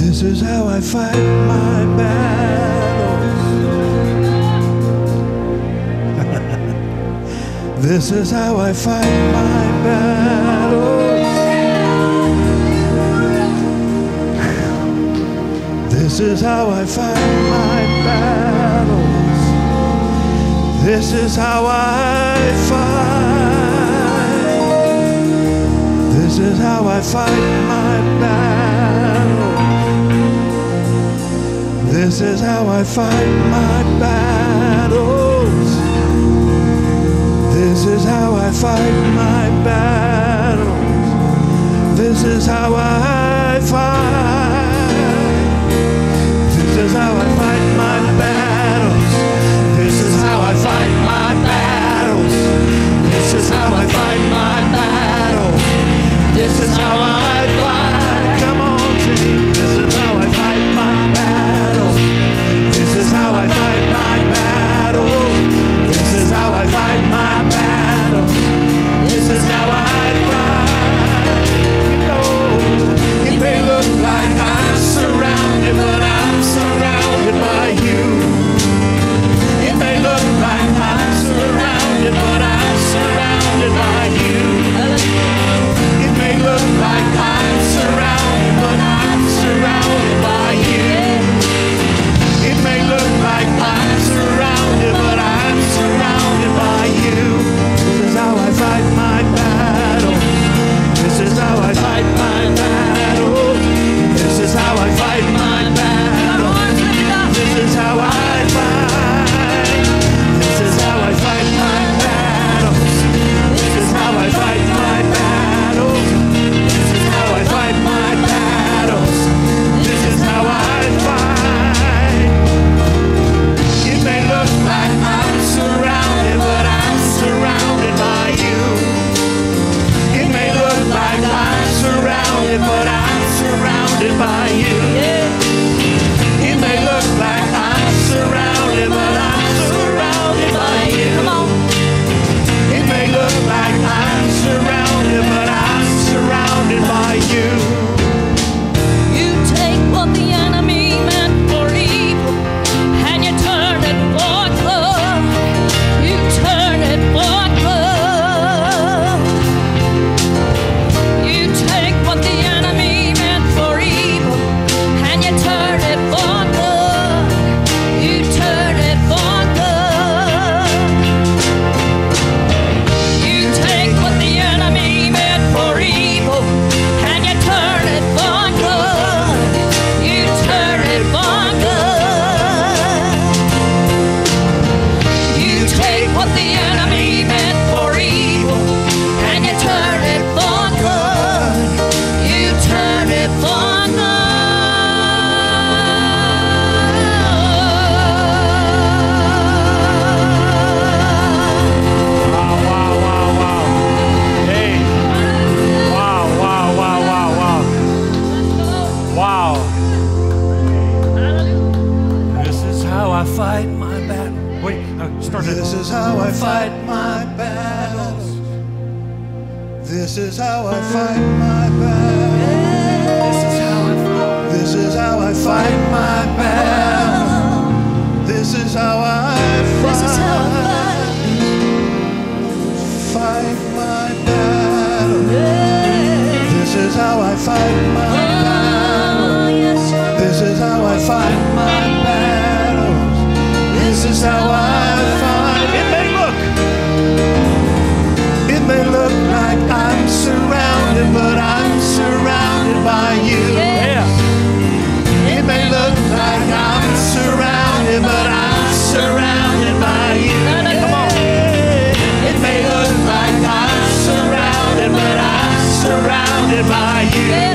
This is how I fight my battles. This is how I fight my battles. This is how I fight my battles. This is how I fight. This is how I fight my battles. This is how I fight my battles. This is how I fight my battles. This is how I fight. This is how I fight my battles. This is how I fight my battles. This is how I fight my battles. This is how I fight. Come on, team. This is how I fight my battles. This is how I fight my battles. This is how I fight my battles. This is how I fight. You know, it may look like I'm surrounded, but I'm surrounded by you. It may look like I'm surrounded, but I'm surrounded by you. It may look like I'm surrounded, but I'm surrounded by you. It may look like I'm surrounded, but I'm surrounded by you. This is how I fight my battle. This is how I fight my battle. This is how I fight my battle. This is how I fight. This is how I fight my battles. This is how I fight my battles. This is how I fight my battles. This is how I fight. It may look like I'm surrounded, but I'm surrounded by you. It may look like I'm surrounded, but I'm surrounded by you. It may look like I'm surrounded, but I'm surrounded by you. Come on. It may look like I'm surrounded, but I'm surrounded by you. You take what the enemy meant for evil and you turn it for good. You turn it for good. You take what the enemy meant for evil and you turn it for good. You turn it for good. You take what the enemy meant for evil and you turn it for good. You turn it for good. You take what the enemy meant for evil and you turn it for good. You turn it for good. Wow, wow, wow, wow. Hey. Wow, wow, wow, wow, wow. Wow. This is how I fight my battle. Wait, start it. This is how I fight my battles. This is how I fight my battles. This is how I fight my battles. This is how I This is how I fight my battle. This is how I fight my battles. This is how I fight my battles. This is how I fight. It may look like I'm surrounded, but I'm surrounded by you. Yeah. It may look like I'm surrounded, but I'm surrounded by you. Come on. It may look like I'm surrounded, but I'm surrounded by you.